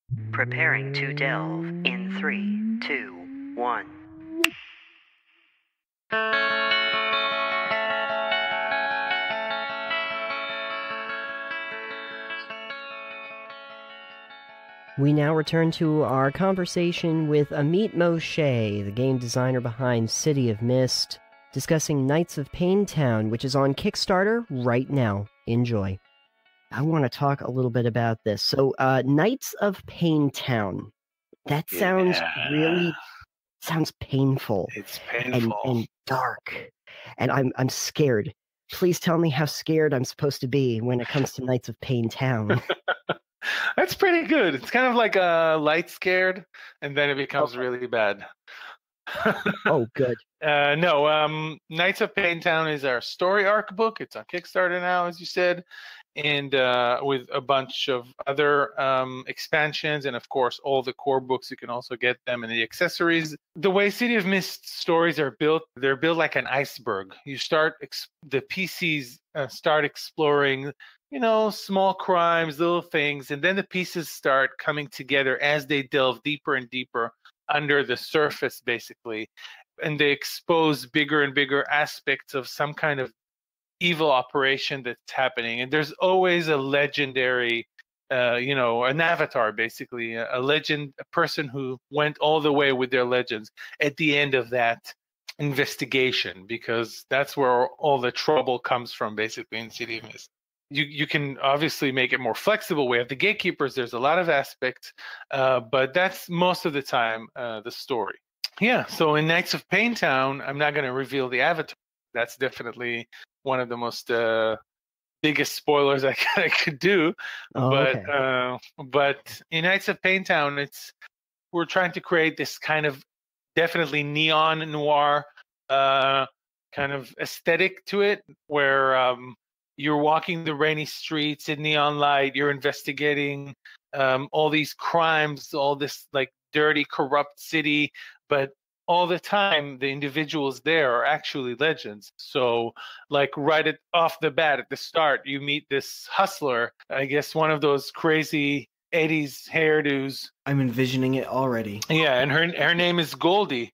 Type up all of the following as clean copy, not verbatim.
Preparing to delve in 3, 2, 1. We now return to our conversation with Amit Moshe, the game designer behind City of Mist, discussing Knights of Payne Town, which is on Kickstarter right now. Enjoy. I want to talk a little bit about this. So, Knights of Payne Town. That sounds sounds painful. It's painful and dark. And I'm scared. Please tell me how scared I'm supposed to be when it comes to Knights of Payne Town. That's pretty good. It's kind of like a light scared, and then it becomes really bad. Oh, good. Knights of Payne Town is our story arc book. It's on Kickstarter now, as you said, and with a bunch of other expansions, and of course all the core books. You can also get them and the accessories. The way City of Mist stories are built, they're built like an iceberg. You start the PCs start exploring, small crimes, little things, and then the pieces start coming together as they delve deeper and deeper under the surface, basically, and they expose bigger and bigger aspects of some kind of evil operation that's happening. And there's always a legendary, an avatar, basically, a legend, a person who went all the way with their legends at the end of that investigation, because that's where all the trouble comes from, basically, in City of Mist. You can obviously make it more flexible. We have the gatekeepers. There's a lot of aspects, but that's most of the time the story. Yeah, so in Knights of Payne Town, I'm not going to reveal the avatar. That's definitely one of the most biggest spoilers I could do. But in Knights of Payne Town, we're trying to create this kind of definitely neon noir kind of aesthetic to it, where you're walking the rainy streets in neon light. You're investigating all these crimes, all this like dirty, corrupt city. But all the time, the individuals there are actually legends. So, like right off the bat, at the start, you meet this hustler. I guess one of those crazy 80s hairdos. I'm envisioning it already. Yeah, and her name is Goldie.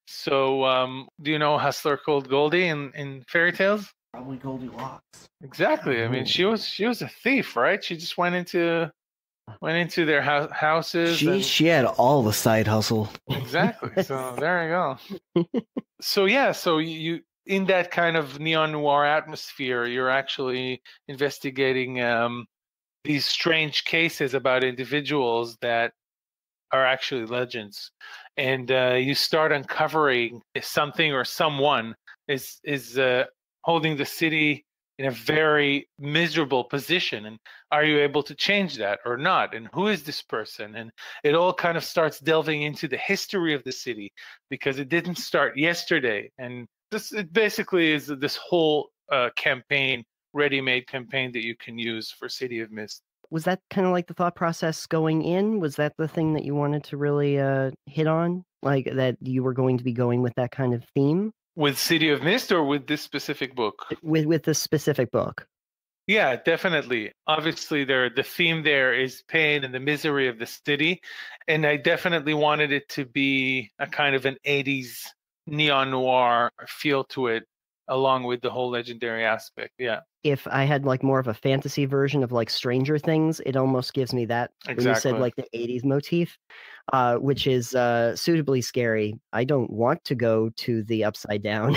So, do you know a hustler called Goldie in fairy tales? Probably Goldilocks. Exactly. I mean, she was a thief, right? She just went into their houses. She had all the side hustle. Exactly. So there you go. So you in that kind of neon noir atmosphere, you're actually investigating these strange cases about individuals that are actually legends, and you start uncovering if something or someone is holding the city in a very miserable position, and are you able to change that or not, and who is this person? And it all kind of starts delving into the history of the city, because it didn't start yesterday. And it basically is this whole campaign, ready-made campaign that you can use for City of Mist. Was that kind of like the thought process going in? Was that the thing that you wanted to really hit on, like that you were going to be going with that kind of theme? With City of Mist or with this specific book? With this specific book. Yeah, definitely. Obviously, the theme there is pain and the misery of the city. And I definitely wanted it to be a kind of an 80s neon noir feel to it, along with the whole legendary aspect. Yeah. If I had like more of a fantasy version of like Stranger Things, it almost gives me that. Exactly. When you said like the 80s motif, which is suitably scary. I don't want to go to the Upside Down.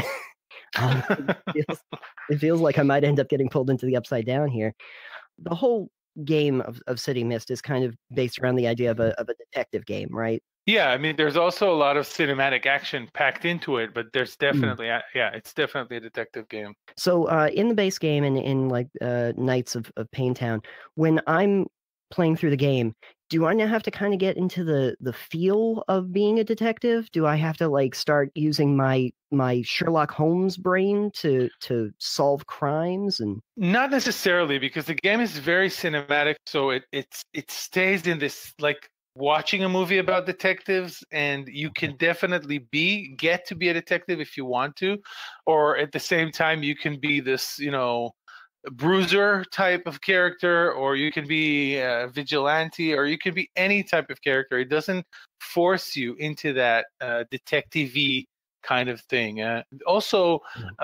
It feels like I might end up getting pulled into the Upside Down here. The whole game of City Mist is kind of based around the idea of a detective game, right? Yeah, I mean, there's also a lot of cinematic action packed into it, but there's definitely, it's definitely a detective game. So in the base game and in like Knights of Payne Town, when I'm playing through the game, do I now have to kind of get into the feel of being a detective? Do I have to like start using my Sherlock Holmes brain to solve crimes? And not necessarily, because the game is very cinematic, so it stays in this like watching a movie about detectives, and you can definitely get to be a detective if you want to, or at the same time you can be this bruiser type of character, or you can be a vigilante, or you can be any type of character. It doesn't force you into that detective-y kind of thing. Also,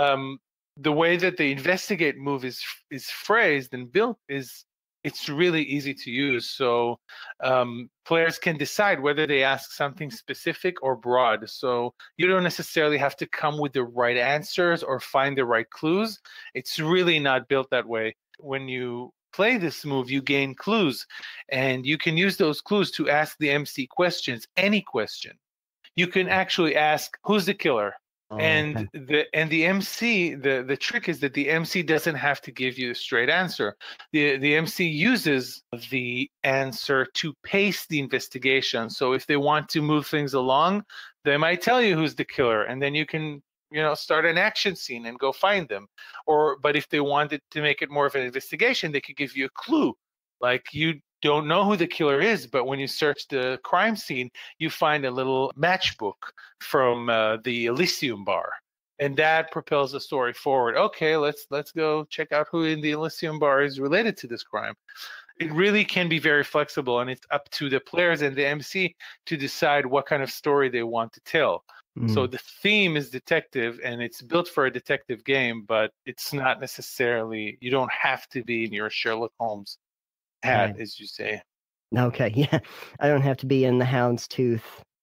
the way that the investigate move is phrased and built is it's really easy to use. So players can decide whether they ask something specific or broad. So you don't necessarily have to come with the right answers or find the right clues. It's really not built that way. When you play this move, you gain clues, and you can use those clues to ask the MC questions, any question. You can actually ask, who's the killer? And the MC, the trick is that the MC doesn't have to give you a straight answer. The MC uses the answer to pace the investigation. So if they want to move things along, they might tell you who's the killer, and then you can start an action scene and go find them. But if they wanted to make it more of an investigation, they could give you a clue, like you don't know who the killer is, but when you search the crime scene, you find a little matchbook from the Elysium bar, and that propels the story forward. Okay, let's go check out who in the Elysium bar is related to this crime. It really can be very flexible, and it's up to the players and the MC to decide what kind of story they want to tell. So the theme is detective, and it's built for a detective game, but it's not necessarily, you don't have to be in your Sherlock Holmes hat, Right. as you say. Okay, yeah. I don't have to be in the houndstooth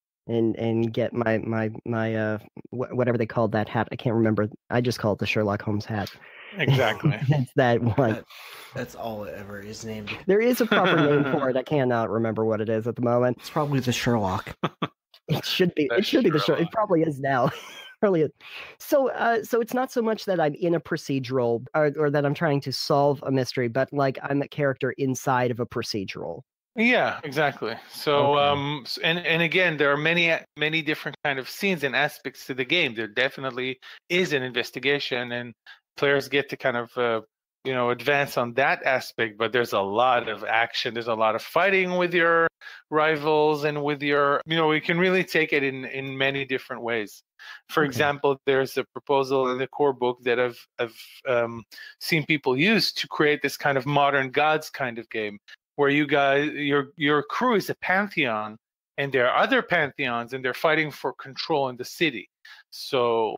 and get my whatever they called that hat. I can't remember. I just call it the Sherlock Holmes hat. Exactly. It's that one. That's all it ever is named. There is a proper name for it. I cannot remember what it is at the moment. It's probably the Sherlock. It should be. It should be the show. It probably is now. Really is. So it's not so much that I'm in a procedural or that I'm trying to solve a mystery, but like I'm a character inside of a procedural. Yeah, exactly. So Okay. and again, there are many different kind of scenes and aspects to the game. There definitely is an investigation, and players get to kind of advance on that aspect, but there's a lot of action, there's a lot of fighting with your rivals, and with your we can really take it in many different ways. For Okay. example, there's a proposal in the core book that I've seen people use to create this kind of modern gods kind of game, where you guys, your crew is a pantheon, and there are other pantheons, and they're fighting for control in the city. So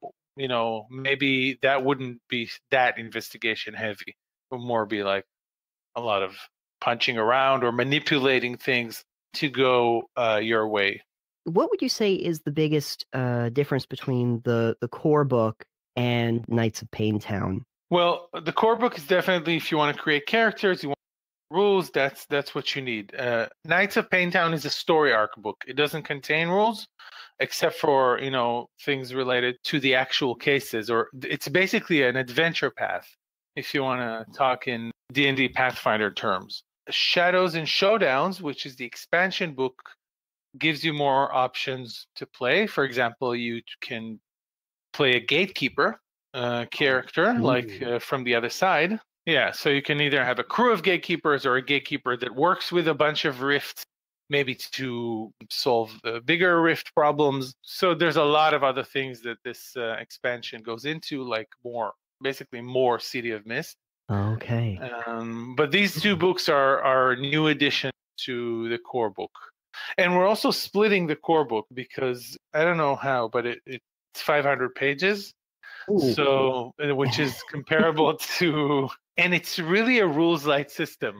maybe that wouldn't be that investigation heavy. It would more be like a lot of punching around or manipulating things to go your way. What would you say is the biggest difference between the core book and Knights of Payne Town? Well, the core book is definitely, if you want to create characters, you want rules, that's what you need. Knights of Payne Town is a story arc book. It doesn't contain rules, except for things related to the actual cases, or it's basically an adventure path, if you want to talk in D&D Pathfinder terms. Shadows and Showdowns, which is the expansion book, gives you more options to play. For example, you can play a gatekeeper character, like from the other side. Yeah, so you can either have a crew of gatekeepers or a gatekeeper that works with a bunch of rifts, maybe to solve bigger rift problems. So there's a lot of other things that this expansion goes into, like basically more City of Mist. Okay. But these two books are new additions to the core book. And we're also splitting the core book because I don't know how, but it's 500 pages. Ooh. So, which is comparable to, and it's really a rules light system.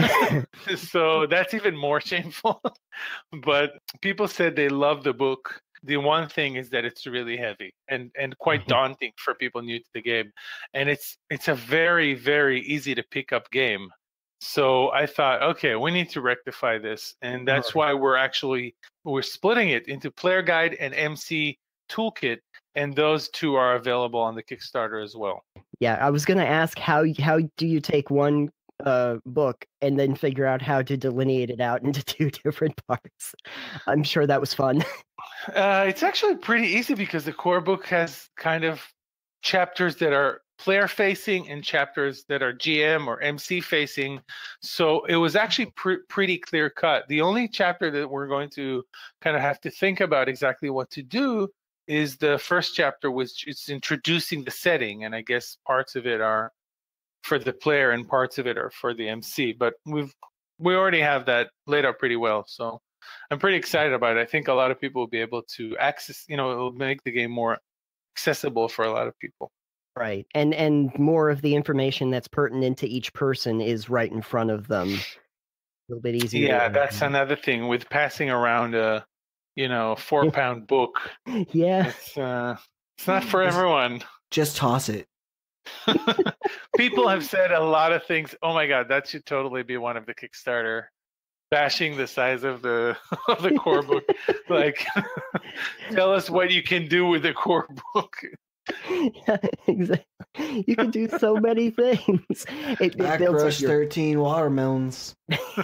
So that's even more shameful. But people said they love the book. The one thing is that it's really heavy and quite daunting for people new to the game. And it's a very, very easy to pick up game. So I thought, okay, we need to rectify this. And that's why we're splitting it into player guide and MC toolkit. And those two are available on the Kickstarter as well. Yeah, I was gonna ask how do you take one book and then figure out how to delineate it out into two different parts. I'm sure that was fun. It's actually pretty easy because the core book has kind of chapters that are player facing and chapters that are GM or MC facing. So it was actually pretty clear cut. The only chapter that we're going to kind of have to think about exactly what to do is the first chapter, which is introducing the setting. And I guess parts of it are for the player and parts of it are for the MC. But we already have that laid out pretty well, so I'm pretty excited about it. I think a lot of people will be able to access. It'll make the game more accessible for a lot of people. Right. And more of the information that's pertinent to each person is right in front of them. A little bit easier. Yeah, that's another thing with passing around a 4-pound book. Yeah. It's not for everyone. Just toss it. People have said a lot of things. Oh my God, that should totally be one of the Kickstarter. Bashing the size of the core book. Like, tell us what you can do with the core book. Yeah, exactly. You can do so many things. It crush 13 watermelons.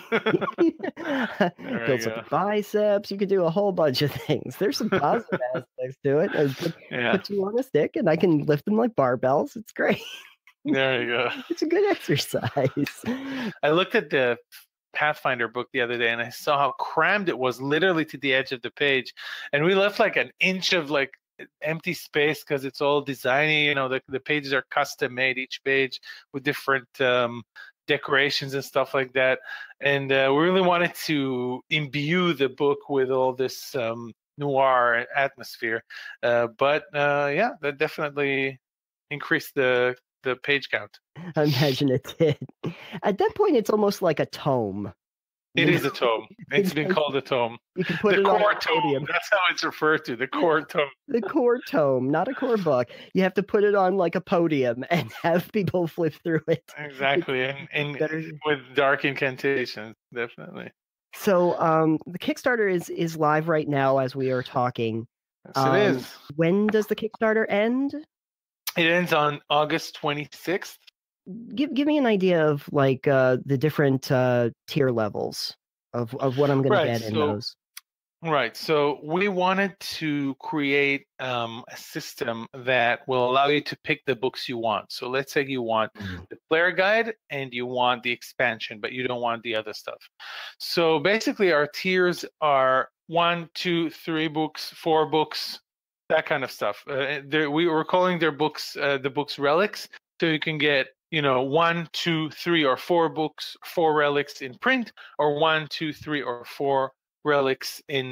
Builds up your biceps. You can do a whole bunch of things. There's some positive aspects to it. Put you on a stick, and I can lift them like barbells. It's great. There you go. It's a good exercise. I looked at the Pathfinder book the other day, and I saw how crammed it was, literally to the edge of the page, and we left like an inch of like empty space because it's all designy. The pages are custom made, each page with different decorations and stuff like that, and we really wanted to imbue the book with all this noir atmosphere, but that definitely increased the page count. I imagine it did. At that point, it's almost like a tome. It is a tome. It's been called a tome. You can put the it core on a tome. podium. That's how it's referred to. The core tome. The core tome, not a core book. You have to put it on like a podium and have people flip through it. Exactly, and with dark incantations, definitely. So the Kickstarter is live right now as we are talking. Yes, it is. When does the Kickstarter end? It ends on August 26th. Give me an idea of like the different tier levels of what I'm going to get in those. Right. So we wanted to create a system that will allow you to pick the books you want. So let's say you want the player guide and you want the expansion, but you don't want the other stuff. So basically our tiers are 1, 2, 3 books, 4 books, that kind of stuff. We were calling their books the books relics. So you can get 1, 2, 3, or 4 books, 4 relics in print, or 1, 2, 3, or 4 relics in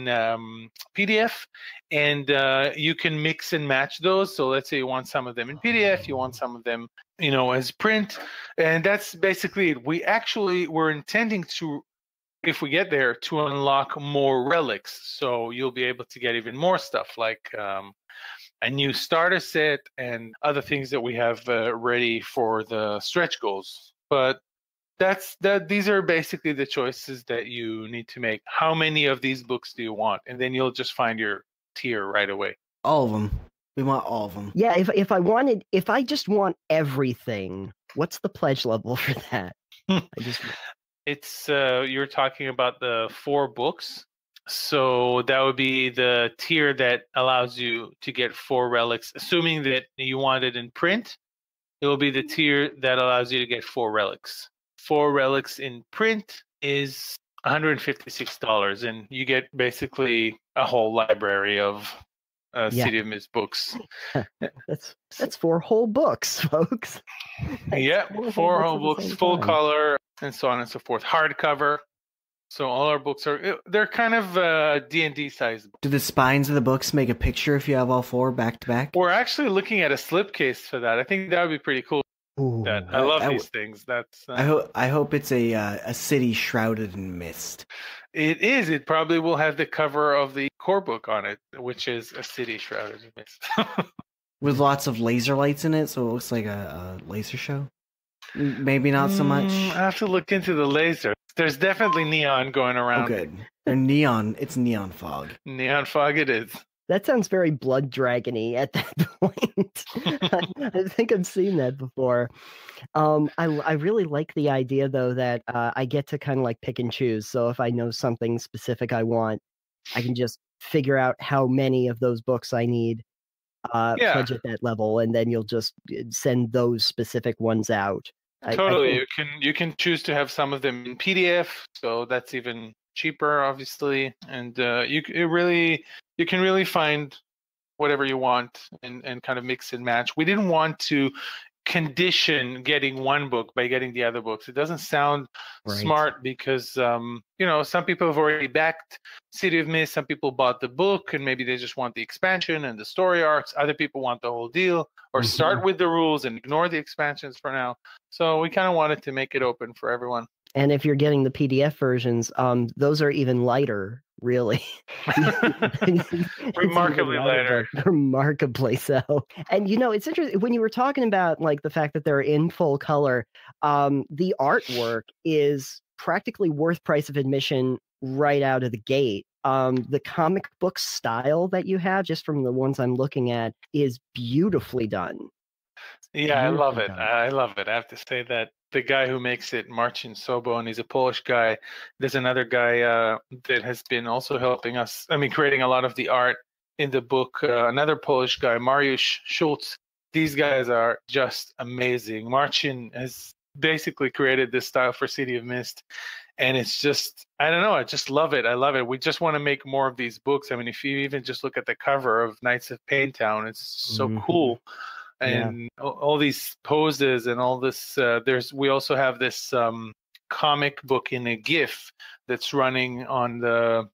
PDF, and you can mix and match those. So let's say you want some of them in PDF, you want some of them, as print, and that's basically it. We're intending to, if we get there, to unlock more relics. So you'll be able to get even more stuff like a new starter set and other things that we have ready for the stretch goals. But these are basically the choices that you need to make. How many of these books do you want? And then you'll just find your tier right away. All of them. We want all of them. Yeah, if I just want everything, what's the pledge level for that? It's you're talking about the 4 books. So that would be the tier that allows you to get 4 relics, assuming that you want it in print. It will be the tier that allows you to get 4 relics. 4 relics in print is $156, and you get basically a whole library of City of Mist books. That's 4 whole books, folks. Yeah, 4 whole books, full color, and so on and so forth. Hardcover. So all our books they're kind of D&D size. Do the spines of the books make a picture if you have all 4 back to back? We're actually looking at a slipcase for that. I think that would be pretty cool. Ooh, I love these things. That's I hope it's a city shrouded in mist. It is. It probably will have the cover of the core book on it, which is a city shrouded in mist. With lots of laser lights in it, so it looks like a laser show. Maybe not so much. I have to look into the laser. There's definitely neon going around. Oh, good. They're neon. It's neon fog. Neon fog it is. That sounds very Blood Dragon-y at that point. I think I've seen that before. I really like the idea, though, that I get to kind of like pick and choose. So if I know something specific I want, I can just figure out how many of those books I need, pledge at that level, and then you'll just send those specific ones out. Totally. You can choose to have some of them in PDF, so that's even cheaper, obviously, and you can really find whatever you want and kind of mix and match. We didn't want to condition getting one book by getting the other books. It doesn't sound smart because some people have already backed City of Mist. Some people bought the book and maybe they just want the expansion and the story arcs. Other people want the whole deal, or start with the rules and ignore the expansions for now. So we kind of wanted to make it open for everyone. And if you're getting the PDF versions, those are even lighter, really. Remarkably lighter. Remarkably so. And it's interesting when you were talking about like the fact that they're in full color. The artwork is practically worth price of admission right out of the gate. The comic book style that you have, just from the ones I'm looking at, is beautifully done. Yeah, I love it. I love it. I have to say that the guy who makes it, Marcin Sobo, and he's a Polish guy. There's another guy that has been also helping us. I mean, creating a lot of the art in the book. Another Polish guy, Mariusz Schultz. These guys are just amazing. Marcin has basically created this style for City of Mist. And it's just, I don't know, I just love it. I love it. We just want to make more of these books. I mean, if you even just look at the cover of Knights of Payne Town, it's so cool. And all these poses and all this, we also have this comic book in a GIF that's running on the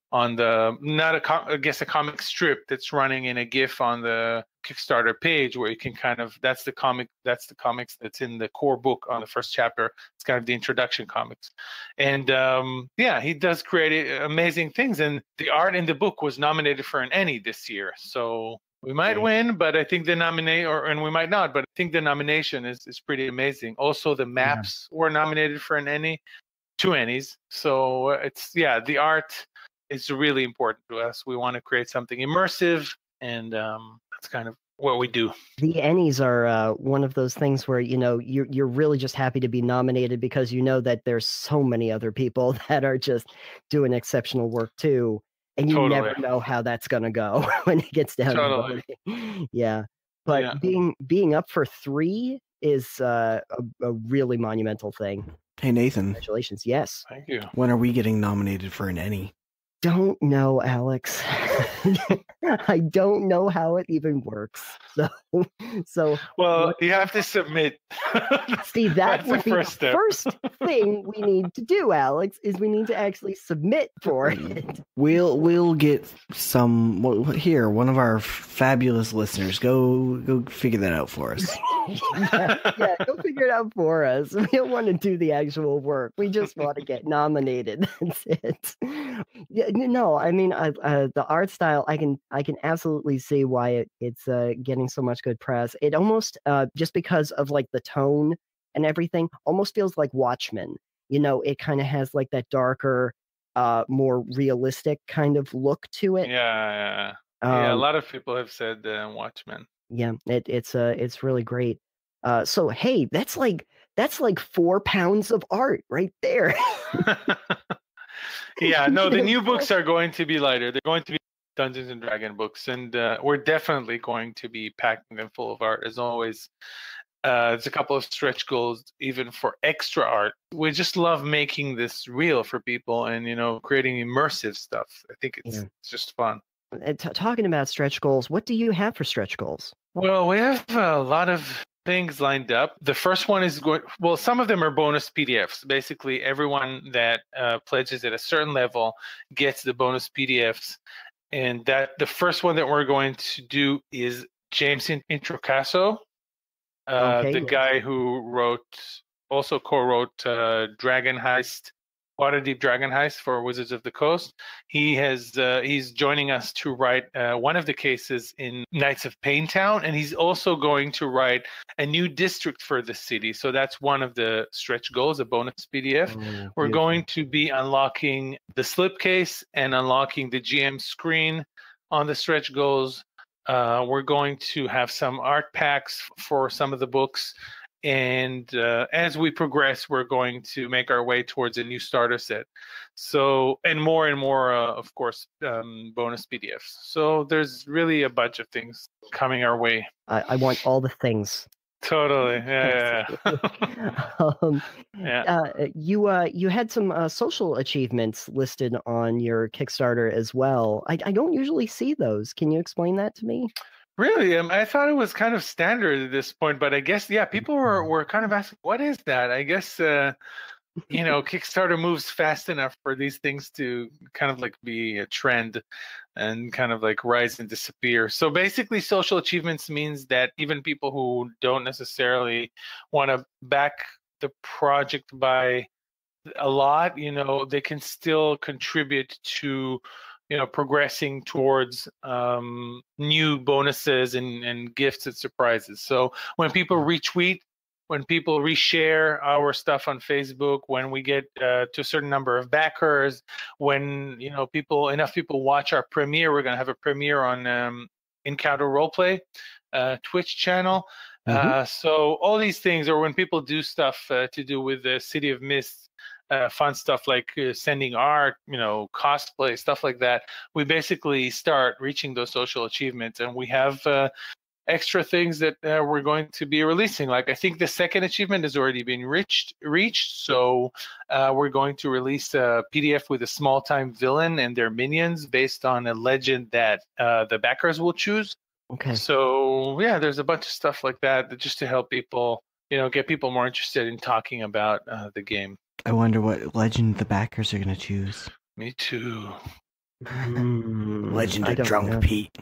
a comic strip that's running in a GIF on the Kickstarter page, where you can that's the comics that's in the core book on the first chapter. It's kind of the introduction comics. And he does create amazing things. And the art in the book was nominated for an Emmy this year. So we might win, but I think and we might not, but I think the nomination is pretty amazing. Also, the maps were nominated for an Emmy, 2 Emmys. So the art is really important to us. We want to create something immersive, and that's kind of what we do. The Emmys are one of those things where you're really just happy to be nominated because you know that there's so many other people that are just doing exceptional work too. And you never know how that's going to go when it gets down to voting. Yeah. But being up for 3 is a really monumental thing. Hey, Nathan. Congratulations. Yes. Thank you. When are we getting nominated for an Emmy? Don't know, Alex. I don't know how it even works. So well, you have to submit. See, that would be the first thing we need to do, Alex, is we need to actually submit for it. We'll get some here. One of our fabulous listeners, go figure that out for us. yeah, go figure it out for us. We don't want to do the actual work. We just want to get nominated. That's it. Yeah, no, I mean, the art style, I can absolutely see why it's getting so much good press. It almost just because of like the tone and everything, almost feels like Watchmen. It kind of has like that darker, more realistic kind of look to it. Yeah. A lot of people have said Watchmen. Yeah, it's really great. So hey, that's like 4 pounds of art right there. Yeah, no, the new books are going to be lighter. They're going to be Dungeons and Dragon books, and we're definitely going to be packing them full of art as always. There's a couple of stretch goals even for extra art. We just love making this real for people and creating immersive stuff. I think it's just fun. Talking about stretch goals, what do you have for stretch goals? Well, we have a lot of things lined up. The first one is some of them are bonus PDFs. Basically, everyone that pledges at a certain level gets the bonus PDFs. And the first one that we're going to do is James Introcaso, the guy who also co-wrote Dragon Heist, Waterdeep Dragon Heist for Wizards of the Coast. He's joining us to write one of the cases in Knights of Payne Town, and he's also going to write a new district for the city. So that's one of the stretch goals, a bonus PDF. We're going to be unlocking the slipcase and unlocking the GM screen on the stretch goals. We're going to have some art packs for some of the books. And as we progress, we're going to make our way towards a new starter set. So, and more, of course, bonus PDFs. So there's really a bunch of things coming our way. I want all the things. Totally, yeah. You had some social achievements listed on your Kickstarter as well. I don't usually see those. Can you explain that to me? Really? I thought it was kind of standard at this point, but I guess, yeah, people were kind of asking, what is that? I guess, Kickstarter moves fast enough for these things to kind of like be a trend and kind of like rise and disappear. So basically, social achievements means that even people who don't necessarily want to back the project by a lot, they can still contribute to, progressing towards new bonuses and gifts and surprises. So when people retweet, when people reshare our stuff on Facebook, when we get to a certain number of backers, when enough people watch our premiere, we're going to have a premiere on Encounter Roleplay Twitch channel. So all these things, or when people do stuff to do with the City of Mist, fun stuff like sending art, cosplay, stuff like that, we basically start reaching those social achievements, and we have extra things that we're going to be releasing. Like, I think the second achievement has already been reached. So we're going to release a PDF with a small-time villain and their minions based on a legend that the backers will choose. Okay. So yeah, there's a bunch of stuff like that just to help people, get people more interested in talking about the game. I wonder what legend the backers are going to choose. Me too. Legend of Drunk know. Pete.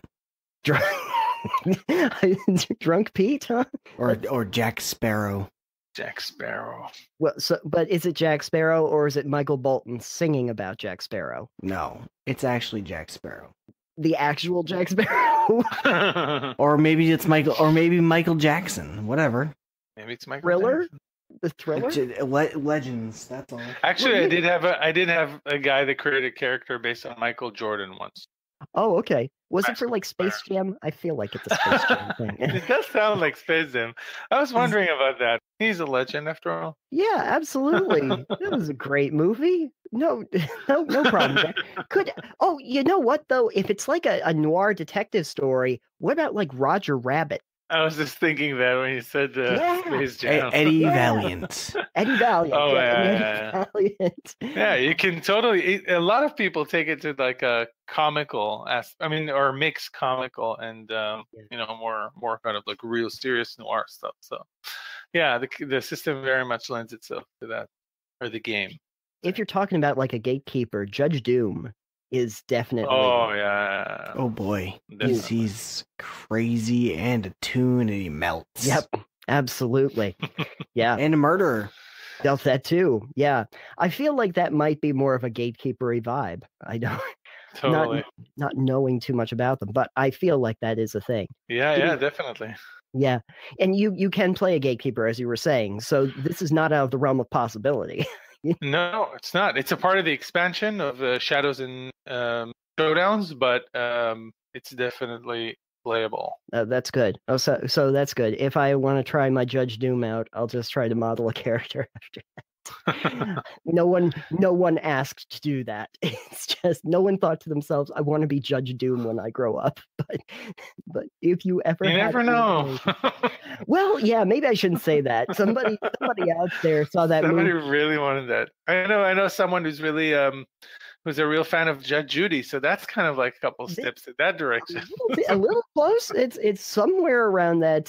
Drunk Pete, huh? Or Jack Sparrow. Jack Sparrow. Well, but is it Jack Sparrow or is it Michael Bolton singing about Jack Sparrow? No, it's actually Jack Sparrow. The actual Jack Sparrow? Or maybe it's Michael, or maybe Michael Jackson. Whatever. Maybe it's Michael Thriller? Jackson. The Thriller? Legends. That's all. Actually, I did have a guy that created a character based on Michael Jordan once. Oh, okay. Was it for like Space Jam? I feel like it's a Space Jam thing. It does sound like Space Jam. I was wondering about that. He's a legend after all. Yeah, absolutely. That was a great movie. No problem. You know what though? If it's like a noir detective story, what about like Roger Rabbit? I was just thinking that when you said Space Jam. Eddie Valiant. Eddie Valiant. Oh, yeah. Eddie Valiant. Yeah, you can totally. A lot of people take it to like a comical, or mixed comical and more kind of like real serious noir stuff. So, yeah, the system very much lends itself to that, or the game. If you're talking about like a gatekeeper, Judge Doom is definitely. Oh yeah. Oh boy, he's crazy and a tune, and he melts. Yep, absolutely. Yeah, and a murderer. Dealt that too. Yeah, I feel like that might be more of a gatekeepery vibe. I don't. Totally. Not knowing too much about them, but I feel like that is a thing. Yeah, definitely. Yeah, and you can play a gatekeeper, as you were saying. So this is not out of the realm of possibility. No, it's not. It's a part of the expansion of Shadows and Showdowns, but it's definitely playable. That's good. Oh, so that's good. If I want to try my Judge Doom out, I'll just try to model a character after that. No one asked to do that. It's just no one thought to themselves, I want to be Judge Doom when I grow up. But if you ever never know. Well, yeah, maybe I shouldn't say that. Somebody out there saw that somebody movie. Really wanted that. I know someone who's really who's a real fan of Judge Judy, so that's kind of like a couple steps in that direction. A little close. It's somewhere around that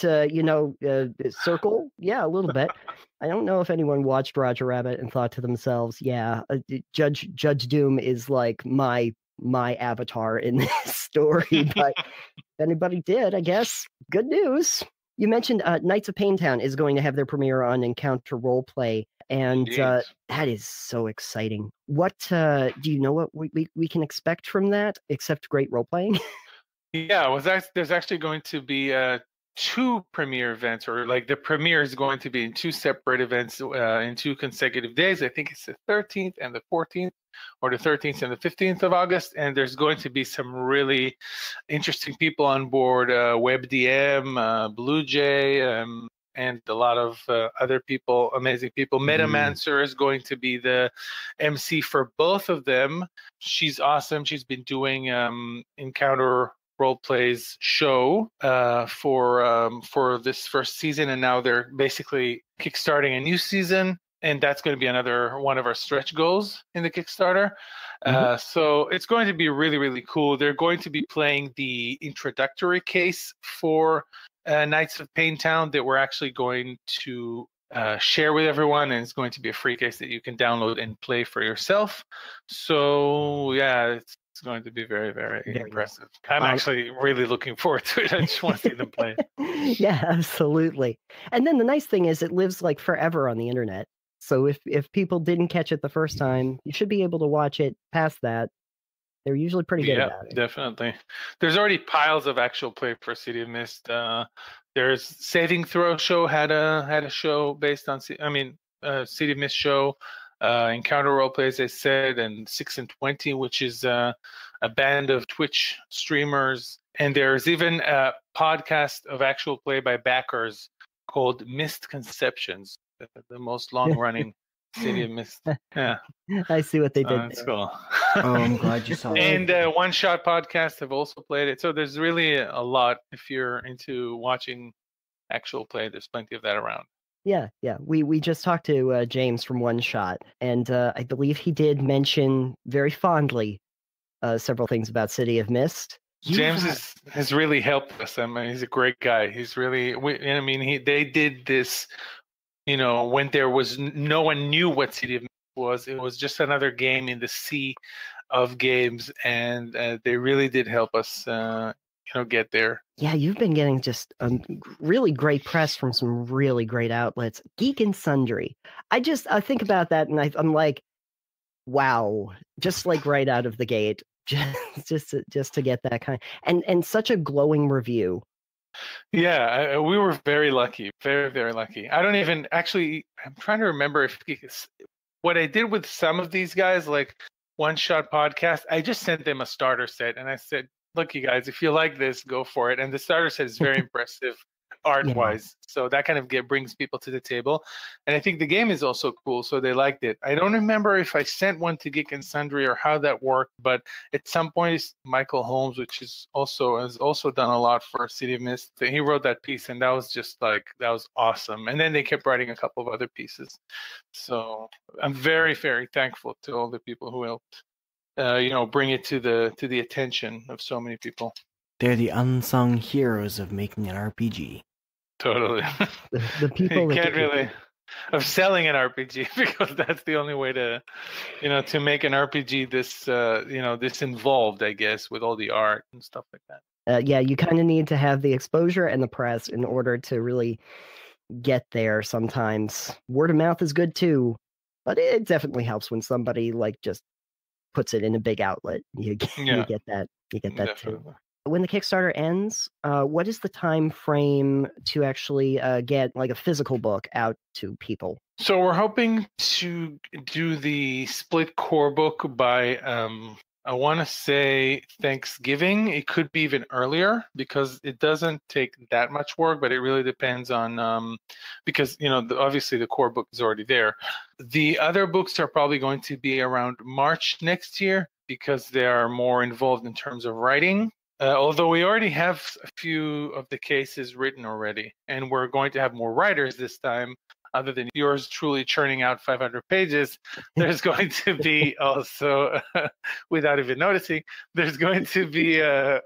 circle. Yeah, a little bit. I don't know if anyone watched Roger Rabbit and thought to themselves, yeah, Judge Doom is like my avatar in this story. But if anybody did, I guess, good news. You mentioned Knights of Payne Town is going to have their premiere on Encounter Roleplay, and that is so exciting. What do you know what we can expect from that, except great role-playing? Yeah, there's actually going to be 2 premiere events, or like the premiere is going to be in 2 separate events in 2 consecutive days. I think it's the 13th and the 14th, or the 13th and the 15th of August. And there's going to be some really interesting people on board, WebDM, Blue Jay, and a lot of other people, amazing people. Metamancer is going to be the MC for both of them. She's awesome. She's been doing Encounter Roleplay's show for this first season, and now they're basically kickstarting a new season. and that's going to be another one of our stretch goals in the Kickstarter. Mhm. So it's going to be really, really cool. They're going to be playing the introductory case for Knights of Payne Town that we're actually going to share with everyone, and it's going to be a free case that you can download and play for yourself. So yeah, it's going to be very, very Very impressive. I'm Um, actually really looking forward to it. I just want to see them play. Yeah, absolutely. And then the nice thing is it lives like forever on the internet. So if people didn't catch it the first time, you should be able to watch it past that. They're usually pretty good Yeah, about it. definitely. There's already piles of actual play for City of Mist. There's Saving Throw Show had a show based on City of Mist show. Encounter Roleplay, as I said, and 6 and 20, which is a band of Twitch streamers. And there's even a podcast of actual play by backers called Misconceptions, the most long-running City of Mist. Yeah, I see what they did that's there. cool. Oh, I'm glad you saw it. And One Shot Podcast have also played it. So there's really a lot. If you're into watching actual play, there's plenty of that around. Yeah. We just talked to James from One Shot, and I believe he did mention very fondly several things about City of Mist. James has really helped us. I mean, he's a great guy. He's really. They did this. When there was no one knew what City of Mist was. It was just another game in the sea of games, and they really did help us. Get there. Yeah, you've been getting just really great press from some really great outlets. Geek and Sundry. I think about that and I'm like, wow, just like right out of the gate, just to get that kind and such a glowing review. Yeah, we were very lucky, very, very lucky. I don't even actually. I'm trying to remember what I did with some of these guys, like One Shot Podcast. I just sent them a starter set, and I said, "Look, you guys, if you like this, go for it." And the starter set is very impressive art-wise, so that kind of brings people to the table. And I think the game is also cool, so they liked it. I don't remember if I sent one to Geek and Sundry or how that worked, but at some point, Michael Holmes, which has also done a lot for City of Mist, he wrote that piece, and that was that was awesome. And then they kept writing a couple of other pieces. So I'm very, very thankful to all the people who helped. Bring it to the attention of so many people. They're the unsung heroes of making an RPG. Totally. The people you can't really of selling an RPG because that's the only way to make an RPG this involved, I guess, with all the art and stuff like that. Yeah, you kind of need to have the exposure and the press in order to really get there. Sometimes word of mouth is good too, but it definitely helps when somebody just puts it in a big outlet. You get that. You get that Definitely. too. When the Kickstarter ends, what is the time frame to actually get a physical book out to people? So we're hoping to do the split core book by I want to say Thanksgiving. It could be even earlier because it doesn't take that much work, but it really depends on because obviously the core book is already there. The other books are probably going to be around March next year because they are more involved in terms of writing. Although we already have a few of the cases written already, and we're going to have more writers this time. Other than yours truly churning out 500 pages, there's going to be also, without even noticing, there's going to be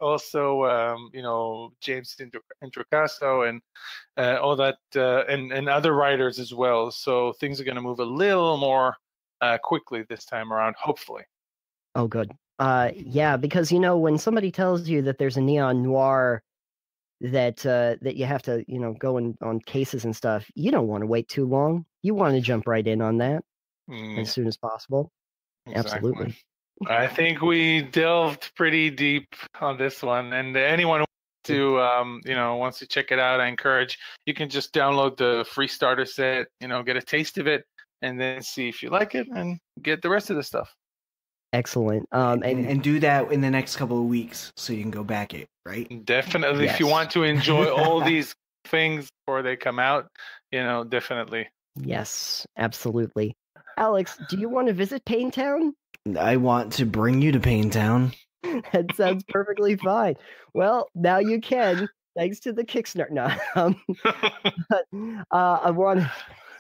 also, James Introcaso and all that, and other writers as well. So things are going to move a little more quickly this time around, hopefully. Oh, good. Yeah, because when somebody tells you that there's a neon noir that you have to go on cases and stuff, you don't want to wait too long. You want to jump right in on that as soon as possible. Exactly. Absolutely. I think we delved pretty deep on this one, and anyone who wants to check it out, I encourage you can just download the free starter set, get a taste of it, and then see if you like it and get the rest of the stuff. Excellent. And do that in the next couple of weeks so you can go back it, right? Definitely. Yes. If you want to enjoy all these things before they come out, definitely. Yes, absolutely. Alex, do you want to visit Payne Town? I want to bring you to Payne Town. That sounds perfectly fine. Well, now you can, thanks to the Kickstarter. No, I want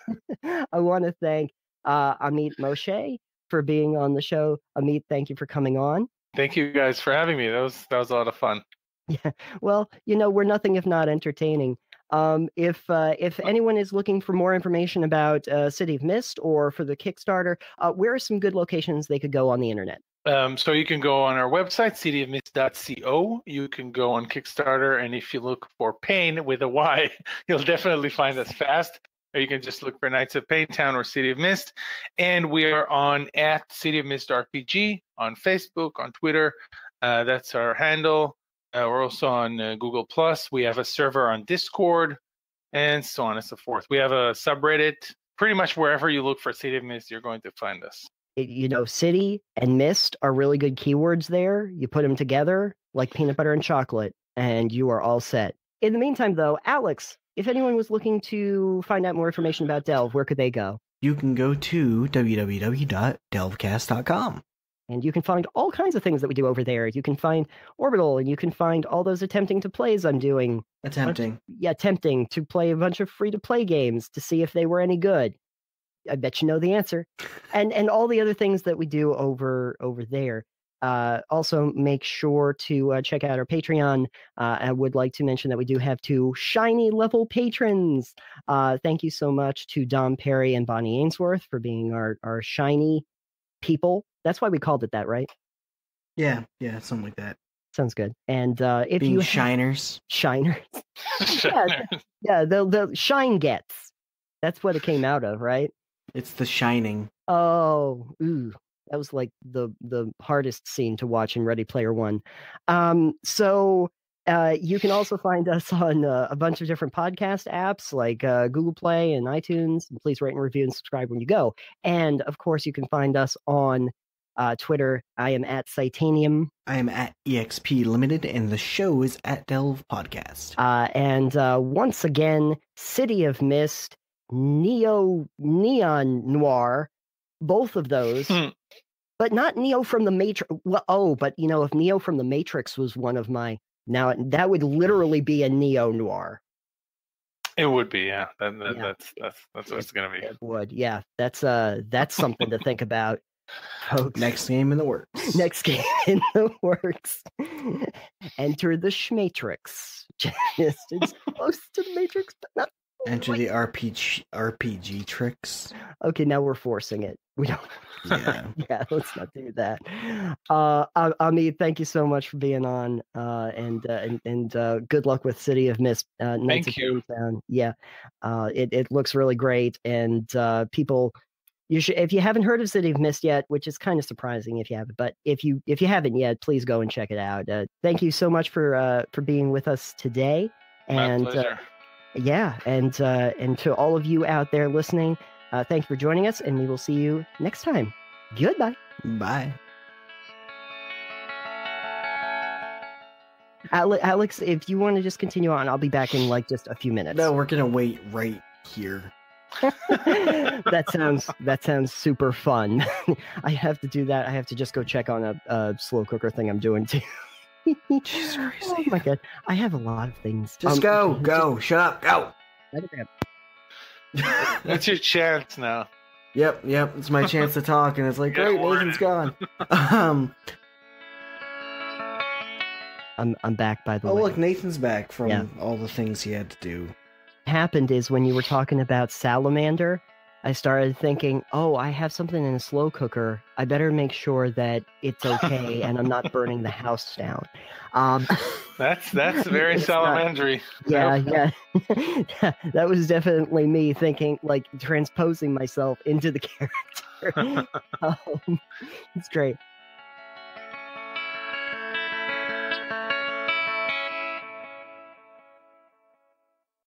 I want to thank Amit Moshe for being on the show. Amit, thank you for coming on. Thank you guys for having me. That was a lot of fun. Yeah, well, we're nothing if not entertaining. If anyone is looking for more information about City of Mist or for the Kickstarter, where are some good locations they could go on the internet? So you can go on our website, cityofmist.co. You can go on Kickstarter, and if you look for Payne with a Y, you'll definitely find us fast. Or you can just look for Knights of Payne Town or City of Mist. And we are on at City of Mist RPG on Facebook, on Twitter. That's our handle. We're also on Google+. We have a server on Discord, and so on and so forth. We have a subreddit. Pretty much wherever you look for City of Mist, you're going to find us. City and mist are really good keywords there. You put them together like peanut butter and chocolate, and you are all set. In the meantime, though, Alex, if anyone was looking to find out more information about Delve, where could they go? You can go to www.delvecast.com. And you can find all kinds of things that we do over there. You can find Orbital, and you can find all those attempting to plays I'm doing. Attempting to play a bunch of free-to-play games to see if they were any good. I bet you know the answer. And all the other things that we do over there. Also, make sure to check out our Patreon. I would like to mention that we do have 2 shiny level patrons. Thank you so much to Dom Perry and Bonnie Ainsworth for being our shiny people. That's why we called it that, right? Yeah, something like that. Sounds good. And if being you shiners, yeah, the shine gets. That's what it came out of, right? It's The Shining. Oh, ooh, that was like the hardest scene to watch in Ready Player One. So you can also find us on a bunch of different podcast apps like Google Play and iTunes. And please rate and review and subscribe when you go. And of course, you can find us on Twitter. I am at Citanium. I am at EXP Limited, and the show is at Delve Podcast. And once again, City of Mist, Neon Noir, both of those. But not Neo from the Matrix. Well, but if Neo from the Matrix was one of my... Now, that would literally be a Neo Noir. It would be, yeah. That's what it's going to be. It would, yeah. That's something to think about, folks. Next game in the works. Next game in the works. Enter the Schmatrix. It's close to the Matrix, but not... Enter the RPG tricks. Okay, now we're forcing it. We don't. Yeah. Yeah, let's not do that. Amit, thank you so much for being on. And good luck with City of Mist. Knights of Payne Town. Yeah, it looks really great. And people, you should, if you haven't heard of City of Mist yet, which is kind of surprising if you haven't, but if you haven't yet, please go and check it out. Thank you so much for being with us today. And my pleasure. Yeah, and to all of you out there listening, thank you for joining us, and we will see you next time. Goodbye. Bye. Alex, if you want to just continue on, I'll be back in like just a few minutes. No, we're gonna wait right here. That sounds super fun. I have to do that. I have to just go check on a slow cooker thing I'm doing too. Jesus Christ. Oh my god, I have a lot of things. Just go. Shut up. Go. That's your chance now. Yep. It's my chance to talk, and it's like, great, Nathan's gone. I'm back, by the way. Oh, look, Nathan's back from all the things he had to do. What happened is when you were talking about Salamander, I started thinking, oh, I have something in a slow cooker. I better make sure that it's okay and I'm not burning the house down. That's very salamandry. Yeah. That was definitely me thinking, like, transposing myself into the character. It's great.